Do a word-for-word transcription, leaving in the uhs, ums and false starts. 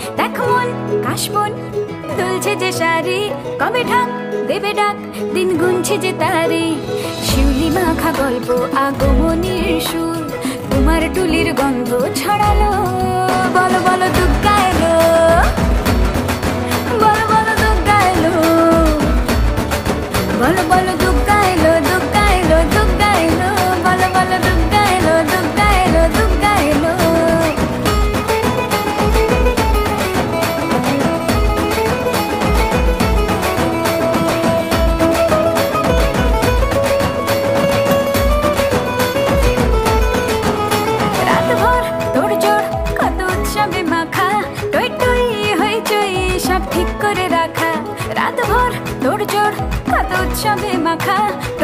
দেখ মন কাশবন দুলছে যে শাড়ি, কবে ঢাক দেবে ডাক, দিন গুনছে যে তারি। শিউলি মাখা গল্প আগমনীর সুর, তোমার টুলির গন্ধ ছড়ালো। বলো বলো দুগ্গা এলো, বলো বলো দুগ্গা এলো, বলো বলো দুগ্গা এলো, দুগ্গা এলো, দুগ্গা এলো, বলো বলো দুগ্গা এলো, দুগ্গা এলো, দুগ্গা এলো। রাতভর তোড়জোড় কত উৎসবে মাখা, টই টই হইচই সব ঠিক করে রাখা। রাতভর তোড়জোড় কত উৎসবে মাখা,